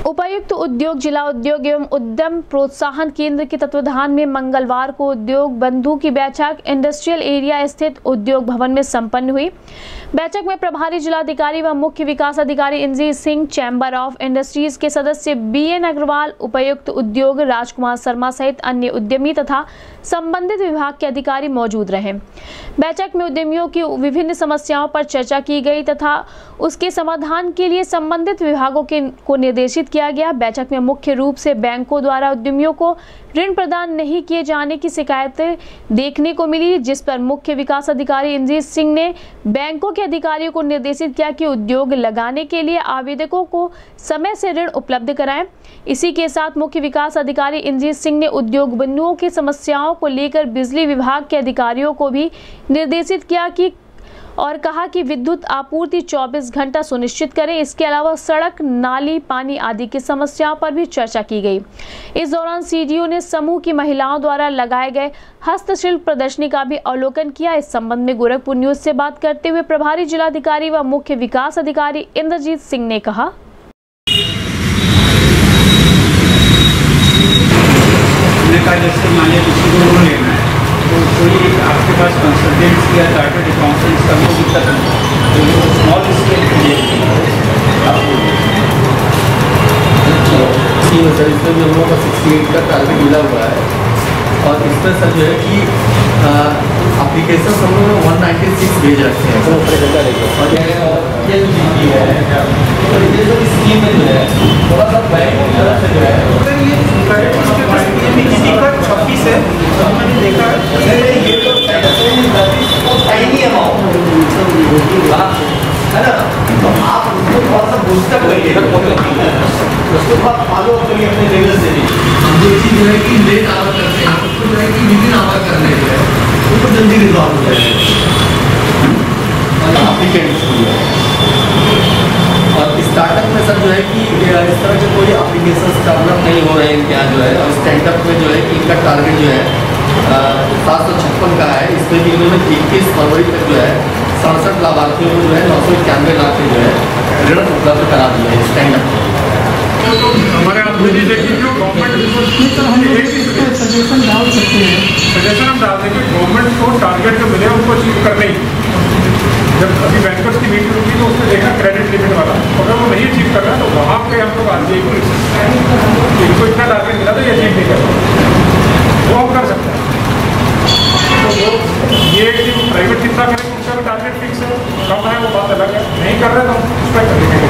उपायुक्त उद्योग जिला उद्योग एवं उद्यम प्रोत्साहन केंद्र के तत्वाधान में मंगलवार को उद्योग बंधु की बैठक इंडस्ट्रियल एरिया स्थित उद्योग भवन में संपन्न हुई। बैठक में प्रभारी जिलाधिकारी व मुख्य विकास अधिकारी इंजीर सिंह, चैम्बर ऑफ इंडस्ट्रीज के सदस्य BN अग्रवाल, उपायुक्त उद्योग राजकुमार शर्मा सहित अन्य उद्यमी तथा संबंधित विभाग के अधिकारी मौजूद रहे। बैठक में उद्यमियों की विभिन्न समस्याओं पर चर्चा की गई तथा उसके समाधान के लिए संबंधित विभागों को निर्देशित किया गया। बैठक में मुख्य रूप से बैंकों द्वारा उद्यमियों को ऋण प्रदान नहीं किए जाने की शिकायतें देखने को मिली, जिस पर मुख्य विकास अधिकारी इंजीर सिंह ने बैंकों के अधिकारियों को निर्देशित किया कि उद्योग लगाने के लिए आवेदकों को समय से ऋण उपलब्ध कराएं। इसी के साथ मुख्य विकास अधिकारी इंजीर सिंह ने उद्योग बंधुओं की समस्याओं को लेकर बिजली विभाग के अधिकारियों को भी निर्देशित किया और कहा कि विद्युत आपूर्ति 24 घंटा सुनिश्चित करें। इसके अलावा सड़क, नाली, पानी आदि की समस्याओं पर भी चर्चा की गई। इस दौरान CDO ने समूह की महिलाओं द्वारा लगाए गए हस्तशिल्प प्रदर्शनी का भी अवलोकन किया। इस संबंध में गोरखपुर न्यूज से बात करते हुए प्रभारी जिलाधिकारी व मुख्य विकास अधिकारी इंद्रजीत सिंह ने कहा, तो कोई आपके पास कंसल्टेंट्स या चार्टर्ड अकाउंटेंट्स का भी दिक्कत नहीं, तो स्मॉल स्केल सर इसमें भी हम लोगों का 68 का टारगेट मिला हुआ है और इसमें सर जो है कि एप्लीकेशन हम लोगों ने 196 भेज रखे हैं और ये जो GP है और ये जो स्कीम में जो है थोड़ा सा बैंक की तरफ से जो है का 26 है, तो हमने देखा ये तो टाइनी अमाउंट है ना, तो आप उसको थोड़ा सा बूस्टअप करिए, उसको थोड़ा फॉलो अप करिए अपने लेवल से भी। जो चीज़ जो है कि लेट आवर करते हैं उसको जो है कि विदिन आवर करने जो है उसको जल्दी रिजॉल्व हो जाएगा और एप्लीकेंट्स और स्टार्टअप में सर जो है कि इस तरह के कोई एप्लीकेशन डेवलप नहीं हो रहे हैं इनके यहाँ जो है। और स्टैंडअप में जो है कि इनका टारगेट जो है 756 का है। इसमें भी इन्होंने 21 फरवरी तक जो है 67 लाभार्थियों को जो है 991 लाख के जो है ऋण उपलब्ध करा दिया है स्टैंडअप। हमारे आप देखिए जो गवर्नमेंट सजेशन डाल सकते हैं, सजेशन हम डाल देंगे गवर्नमेंट को टारगेट जो मिले उनको अचीव करने ही। जब अभी बैंकर्स की मीटिंग होगी तो उसमें देखना क्रेडिट लिमिट वाला, अगर वो नहीं अचीव कर रहा तो वहाँ पे हम लोग RBI को लिख सकते हैं, इनको इतना टारगेट मिला तो ये अचीव नहीं कर सकते, वो हम कर सकते हैं। तो वो ये कि प्राइवेट कितना करेंगे उसका भी टारगेट फिक्स है, कम है वो बात अलग है, नहीं कर रहे तो हम उस पर करेंगे।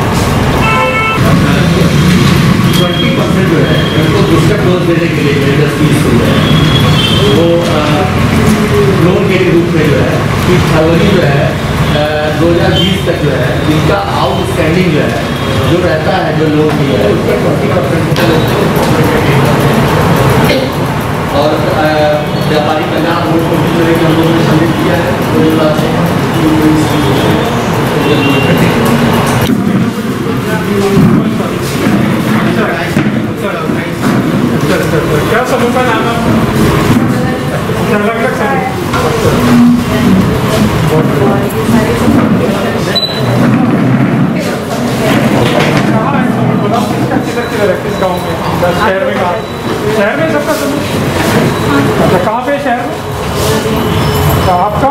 20% जो है उनको दूसरा डोज देने के लिए इंडस्ट्रीज को जो है वो लोन के रूप में जो है कि फरवरी जो है 2020 तक जो है जिनका आउटस्टैंडिंग जो है जो रहता है जो लोन की है उसका 20% और व्यापारी कल्याण बोर्ड को भी जो है कि हम लोगों ने सबमिट किया है क्या समूह का नाम है? अलग अलग किस गाँव में? शहर में कहाँ? शहर में सबका समूह? अच्छा, कहाँ पे शहर में? अच्छा, आपका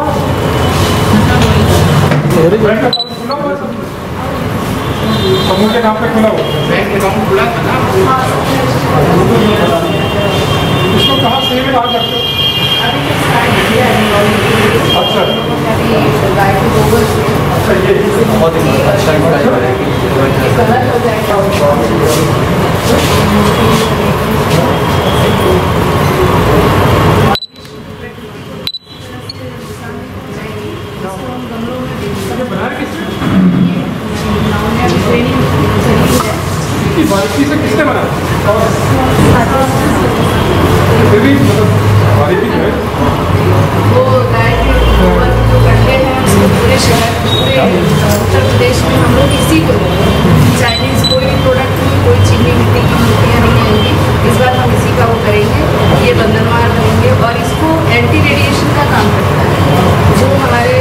बैंक अकाउंट खुला हुआ है? समूह के नाम पे खुला हुआ? बैंक अकाउंट खुला था ना, इसको कहाँ सेव आ सकते हो? अच्छा अच्छा, ये बहुत ही अच्छा बारीकी से किसने बना बारीकी जो है वो जो कंटेंट है उसको पूरे शहर पूरे उत्तर प्रदेश में हम लोग इसी को चाइनीज़ कोई भी प्रोडक्ट में कोई चीनी मिट्टी की मूर्तियाँ नहीं आएंगी। इस बार हम इसी का वो करेंगे, ये बंधनवार करेंगे और इसको एंटी रेडिएशन का काम करता है जो हमारे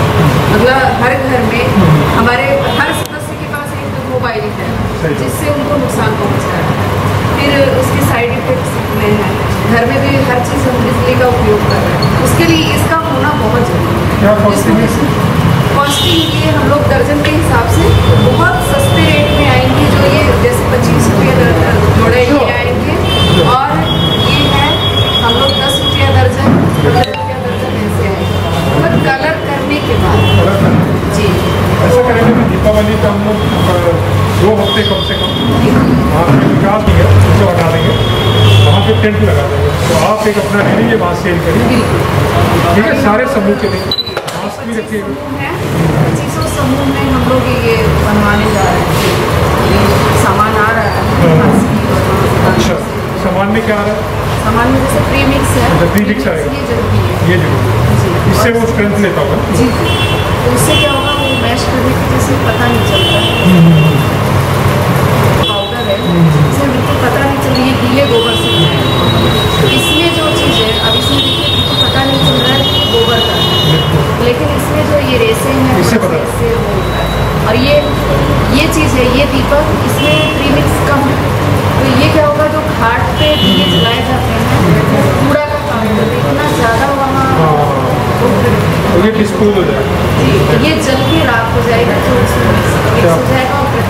मतलब हर घर में हमारे हर सदस्य के पास एक मोबाइल है जिससे उनको नुकसान पहुँच रहा है, फिर उसके साइड इफेक्ट्स इतने हैं, घर में भी हर चीज़ हम बिजली का उपयोग कर रहे हैं, उसके लिए इसका होना बहुत जरूरी है। क्या कॉस्टिंग है? कॉस्टिंग ये हम लोग दर्जन के हिसाब से बहुत सस्ते रेट में आएंगे, जो ये जैसे 25 रुपये जोड़े ये आएंगे, और ये है हम लोग 10 रुपया दर्जन, 15 रुपया दर्जन ऐसे आएंगे, मतलब कलर करने के बाद जी। ऐसा करेंगे कि दीपावली का हम लोग 2 हफ्ते कम से कम वहाँ पे विकास नहीं है उसको हटा देंगे, वहाँ पे टेंट लगा देंगे, तो आप एक अपना ले लीजिए, वहाँ सेल करिए, ठीक है, सारे समूह के लिए मास्क भी रखिएगा। 2500 समूह में हम लोग ये बनवाने जा रहे हैं, सामान आ रहा है। अच्छा, सामान में क्या आ रहा है? सामान में जैसे प्रीमिक्स है, प्रीमिक्स आएगा, ये जरूरी है, ये जरूर, इससे वो स्ट्रेंथ लेता होगा जी। तो उससे क्या होगा, वो मैश करने की जैसे पता नहीं चलता, पाउडर है इसमें बिल्कुल पता नहीं चल रही है, गीले गोबर से बनाया। इसमें जो चीज़ है, अब इसमें देखिए बिल्कुल पता नहीं चल रहा है कि गोबर का है, लेकिन इसमें जो ये रेसे हैं इससे पता इससे वो होता है। और ये चीज़ है, ये दीपक, इसमें प्रीमिक्स कम है, तो ये क्या होगा, जो घाट पे दिए जलाए जाते हैं कूड़ा का काम करते हैं, इतना ज़्यादा वहाँ तो ये डिस्पोज हो जाएगा जी, ये जल के राख हो जाएगा, जो उसमें मिक्स हो जाएगा और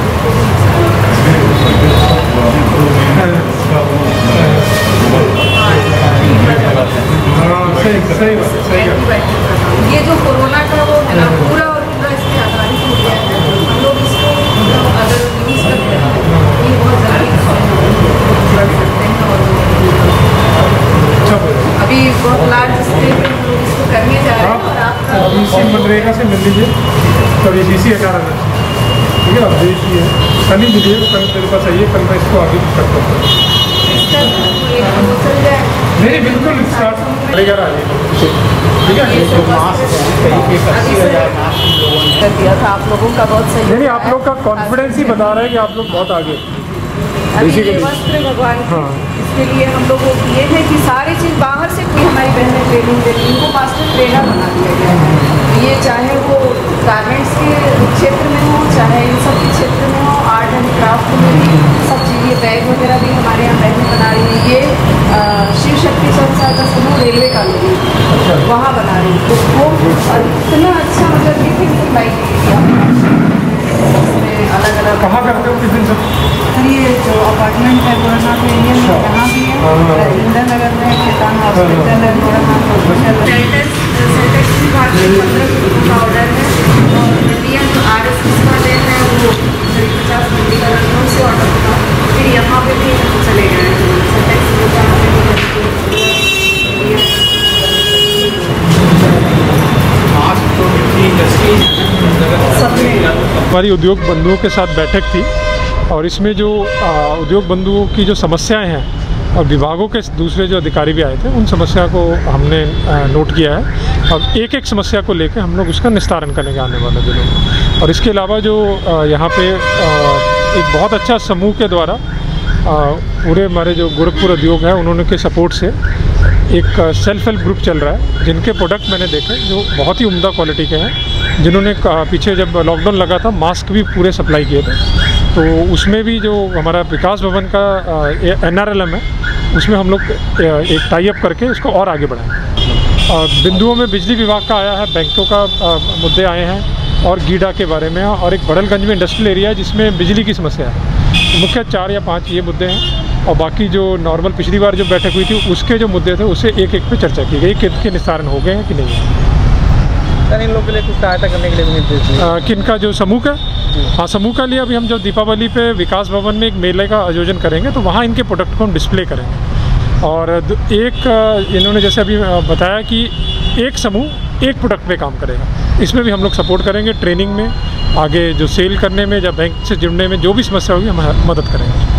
सही बात। ये जो कोरोना का वो है ना, पूरा और पूरा इस पर आधारित हो गया है। हम लोग इसको अगर यूज़ करते हैं, ये बहुत जल्दी कर सकते हैं, और अभी बहुत लार्ज स्केल पे हम लोग इसको करने जा रहे हैं। और आप इसी मनरेगा से मिल लीजिए, तब इसी 11 दिन, ठीक है, आप देखिए, कल ही मिलिए, कल मेरे पास आइए, कल मैं इसको आगे करता हूँ। इसका एक चल जाए, नहीं बिल्कुल स्टार्ट लेकर आइए, ठीक है। जो मास्क है कहीं पे 80,000 मास्क कर दिया था, आप लोगों का बहुत सही। नहीं, आप लोग का कॉन्फिडेंस ही बता रहा है कि आप लोग बहुत आगे। अभी ये वस्त्र भगवान की, हाँ। इसके लिए हम लोग वो किए हैं कि सारी चीज़ बाहर से कोई हमारी बहनें ट्रेनिंग देती हैं, इनको मास्टर ट्रेनर बना दिया गया है। ये चाहे वो गारमेंट्स के क्षेत्र में हो, चाहे इन सब के क्षेत्र में हो, आर्ट एंड क्राफ्ट में भी सब चीज़, ये बैग वगैरह भी हमारे यहाँ बहनें बना रही हैं। ये शिव शक्ति संसाधन समूह रेलवे कॉलोनी वहाँ बना रही है, तो वो इतना अच्छा, मतलब ये लाइक अलग अलग कहाँ करते हो, किस दिन सब? ये जो अपार्टमेंट है गोरखनाथ एरिया में, यहाँ भी है, राजेंद्र नगर में, खेतान हॉस्पिटल है, गोरखनाथ हॉस्पिटल, सेंटेक्स भी भारत में 15 किलो का ऑर्डर है, और इंडियन जो RSS वाले हैं वो 50 मिली का लखनऊ से ऑर्डर था, फिर यहाँ पे भी चले गए सेंटेक्स मास्क तो इंडस्ट्री हमारी उद्योग बंधुओं के साथ बैठक थी, और इसमें जो उद्योग बंधुओं की जो समस्याएं हैं और विभागों के दूसरे जो अधिकारी भी आए थे, उन समस्या को हमने नोट किया है, और एक एक समस्या को लेकर हम लोग उसका निस्तारण करने के आने वाले दिनों में। और इसके अलावा जो यहाँ पे एक बहुत अच्छा समूह के द्वारा पूरे हमारे जो गोरखपुर उद्योग है उन्होंने के सपोर्ट से एक सेल्फ हेल्प ग्रुप चल रहा है, जिनके प्रोडक्ट मैंने देखे जो बहुत ही उम्दा क्वालिटी के हैं, जिन्होंने पीछे जब लॉकडाउन लगा था मास्क भी पूरे सप्लाई किए थे, तो उसमें भी जो हमारा विकास भवन का NRLM है, उसमें हम लोग एक टाई अप करके उसको और आगे बढ़ाएं। बिंदुओं में बिजली विभाग का आया है, बैंकों का मुद्दे आए हैं, और गीडा के बारे में, और एक बड़लगंज में इंडस्ट्रियल एरिया है जिसमें बिजली की समस्या है। मुख्य 4 या 5 ये मुद्दे हैं, और बाकी जो नॉर्मल पिछली बार जो बैठक हुई थी उसके जो मुद्दे थे उससे एक एक पे चर्चा की गई, किनके निस्तारण हो गए हैं कि नहीं है। सर इन लोगों के लिए कुछ सहायता करने के लिए भी निर्देश दिए। किनका, जो समूह का? हाँ, समूह का लिए अभी हम जब दीपावली पे विकास भवन में एक मेले का आयोजन करेंगे, तो वहाँ इनके प्रोडक्ट को हम डिस्प्ले करेंगे। और एक इन्होंने जैसे अभी बताया कि एक समूह एक प्रोडक्ट पे काम करेगा, इसमें भी हम लोग सपोर्ट करेंगे, ट्रेनिंग में, आगे जो सेल करने में या बैंक से जुड़ने में जो भी समस्या होगी हम मदद करेंगे।